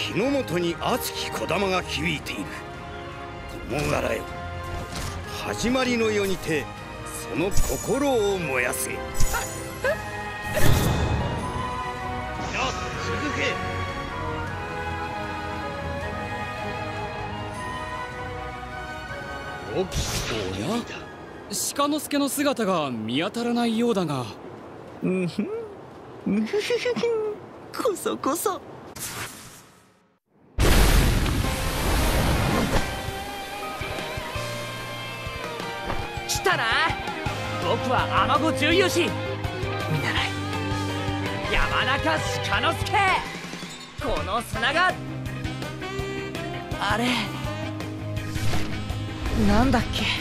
日の本に熱き小玉が響いている。こ柄よ、始まりの世にてその心を燃やせ。続け。おや、 鹿之助の姿が見当たらないようだが。 うんふん、うふふふふ、こそこそ。 来たな。僕はアマゴ重勇士見習い山中鹿之助。この砂があれなんだっけ。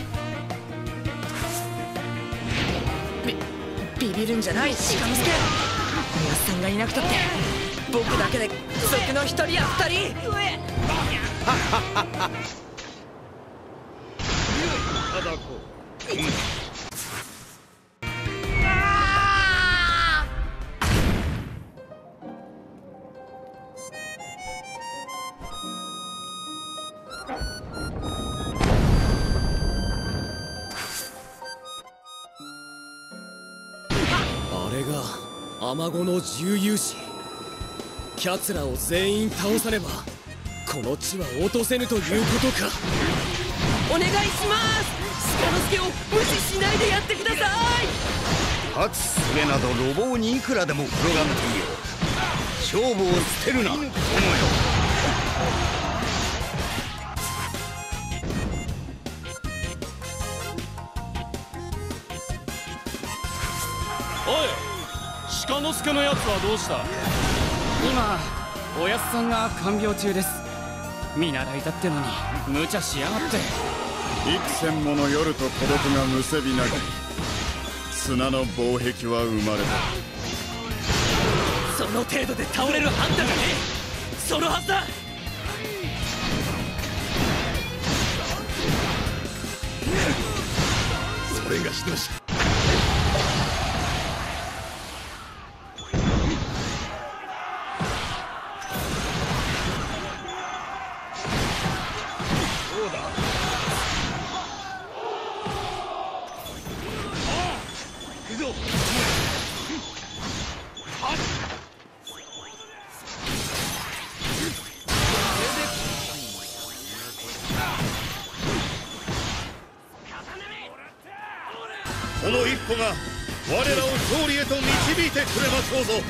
ビビるんじゃない鹿之助。宮津さんがいなくたって僕だけで族の一人や二人。 あれがアマゴの重勇士。奴らを全員倒さねばこの地は落とせぬということか。 お願いします。鹿之助を無視しないでやってください。 勝つ術など路傍にいくらでも転がっていよう。勝負を捨てるな友よ。 おい、鹿之助のやつはどうした。今おやすさんが看病中です。見習いだってのに無茶しやがって。 幾千もの夜と孤独がむせびながり砂の防壁は生まれた。 その程度で倒れるあんたがねそのはずだ。 それがしどしこの一歩が我らを勝利へと導いてくれましょうぞ。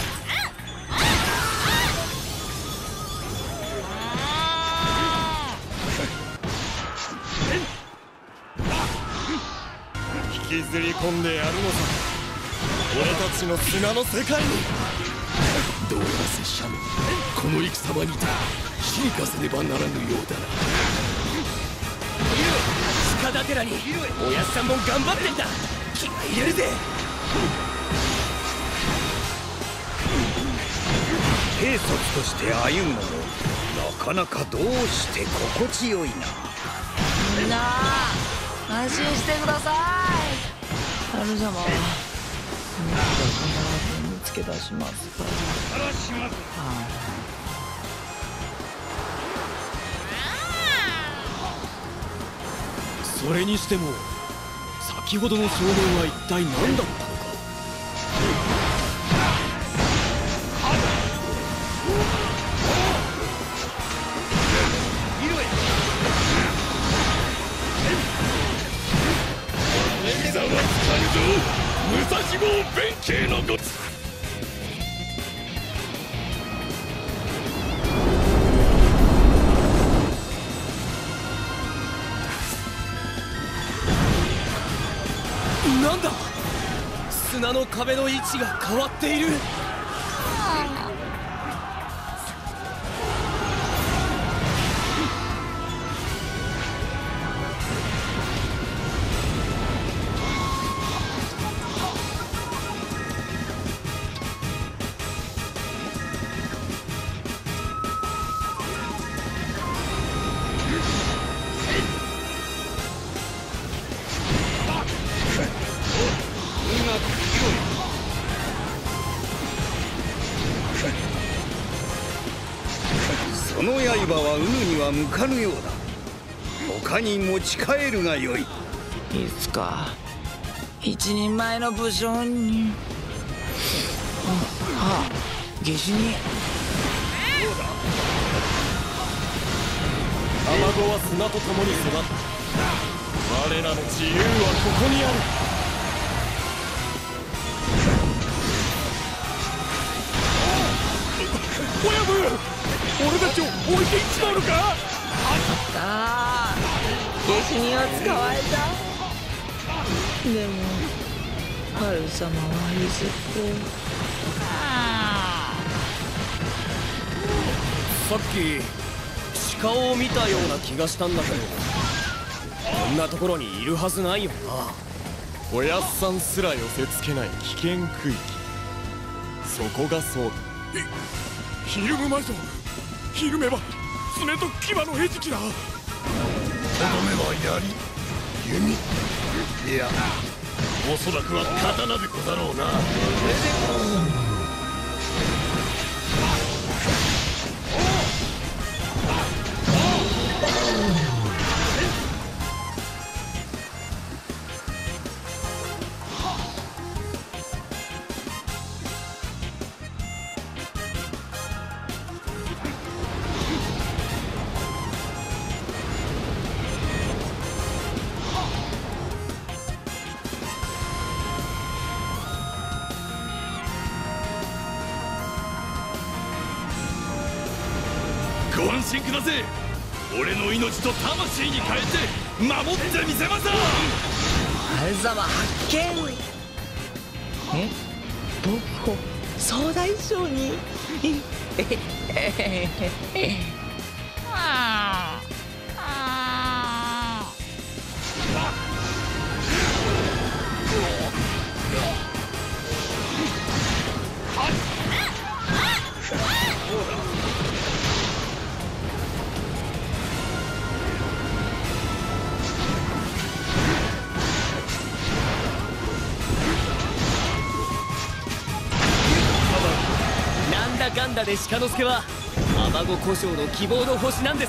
引きずり込んでやるのさ、俺たちの砂の世界に。 どうやら拙者もこの戦場にて進化せねばならぬようだな。 鹿だてらにおやっさんも頑張ってんだ。気合い入れるぜ。 兵卒として歩むのもなかなかどうして心地よいな。 みんな安心してください。あるじゃも必ず見つけ出しますから。 それにしても先ほどの少年は一体何だったのか。 膝はつかぬぞ武蔵坊弁慶のごなんだ、砂の壁の位置が変わっている。 刃はうぬには向かぬようだ。他に持ち帰るがよい。 いつか一人前の武将に。下手に。 卵は砂と共に育った。我らの自由はここにある。親分、俺たちを置いていっちまうのか。 下手には使われた。でも春様はいずこ。 さっき鹿を見たような気がしたんだけど、こんなところにいるはずないよな。おやっさんすら寄せつけない危険区域、そこがそうだ。 ひるむまいぞ。ひるめば爪と牙の餌食だ。とどめは槍、弓、いやおそらくは刀でござろうな。ご安心ください。俺の命と魂に変えて守ってみせます。 春様発見。僕を総大将に。 なんだかんだで鹿之助は卵胡椒の希望の星なんです。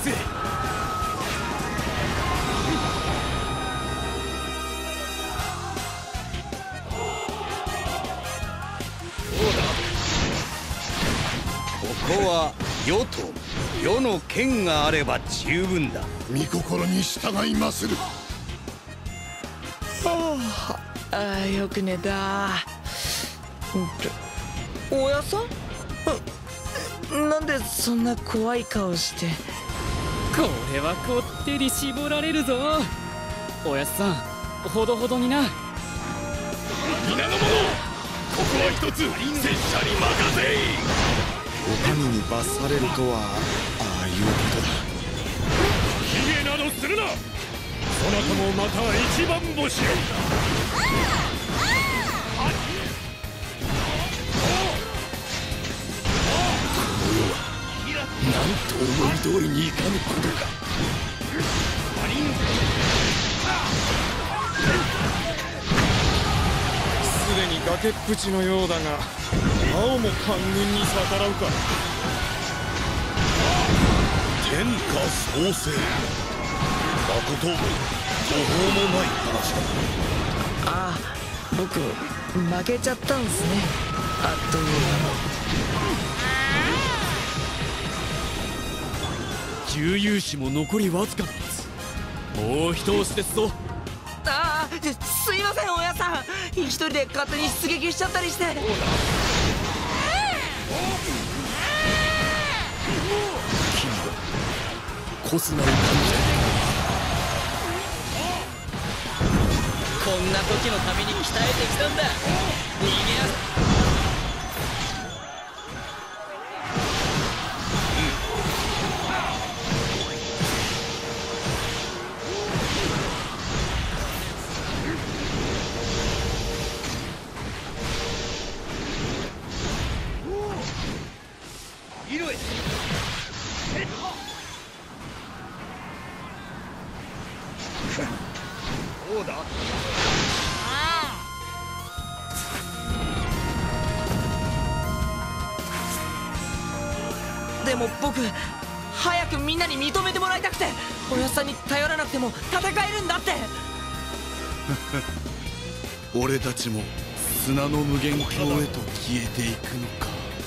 ここは世と世の剣があれば十分だ。 御心に従いまする。 よく寝た。おやさん、なんでそんな怖い顔して。 これはこってり絞られるぞ。おやっさん、ほどほどにな。 皆の者、ここは一つ拙者に任せい。 お上に罰されるとはああいうことだ。 卑下などするな。そなたもまた一番星よ。なんと思い通りにいかぬことか。 すでに崖っぷちのようだが、青も官軍に逆らうか。 天下創生、まこと途方もない話だ。 僕負けちゃったんですね、あっという間に。 重勇士も残りわずかだ。もう一押しですぞ。 すいません、おやさん。一人で勝手に出撃しちゃったりして。 コスナを感じた。 こんな時のために鍛えてきたんだ。逃げやどうだ。 でも僕早くみんなに認めてもらいたくて、おやっさんに頼らなくても戦えるんだって。 俺たちも砂の無限境へと消えていくのか。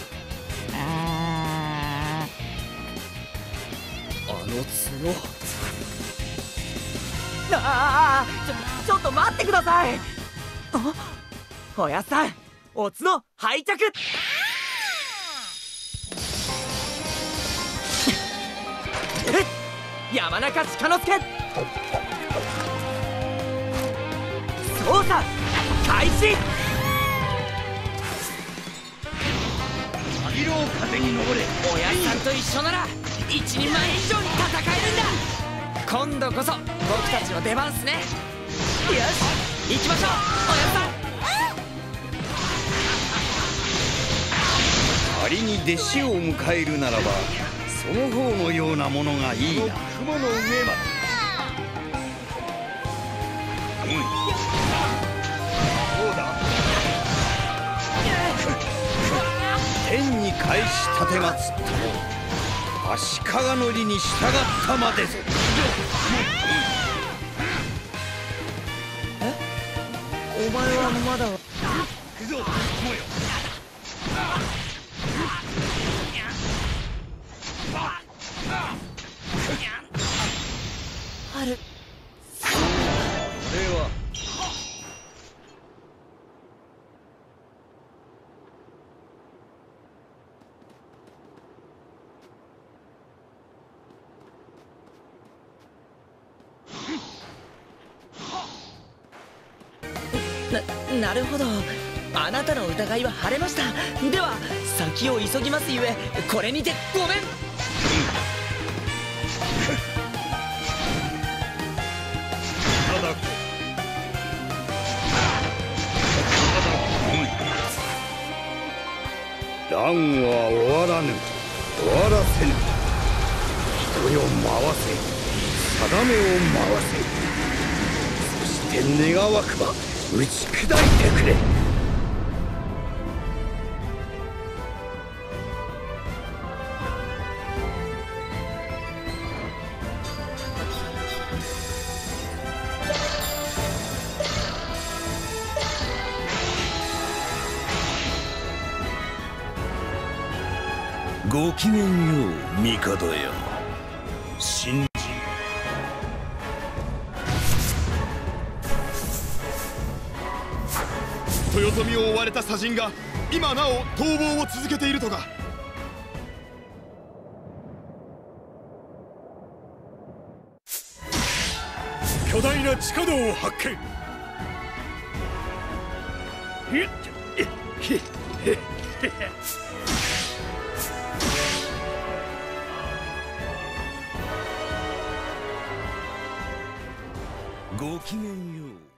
あの角。 ちょっと待ってください。おやっさん、お角拝着。山中鹿之助、操作開始。 色を風に登れ。 おやっさんと一緒なら一人前以上に戦えるんだ。今度こそ僕たちの出番っすね。よし行きましょう、おやっさん。 仮に弟子を迎えるならばその方のようなものがいいな。雲の上まで。そうだ。天に返し立てまつったも足利の利に従ったまでぞ。 お前はまだ。 行くぞ、雲よ。 ある。 これはなるほど、あなたの疑いは晴れました。では先を急ぎますゆえ、これにてごめん。 乱は終わらぬ、終わらせぬ。人よ回せ、定めを回せ。そして願わくば打ち砕いてくれ。 ごきげんよう、帝よ。信じ。 豊臣を追われた左人が今なお逃亡を続けているとか。 巨大な地下道を発見。ごきげんよう。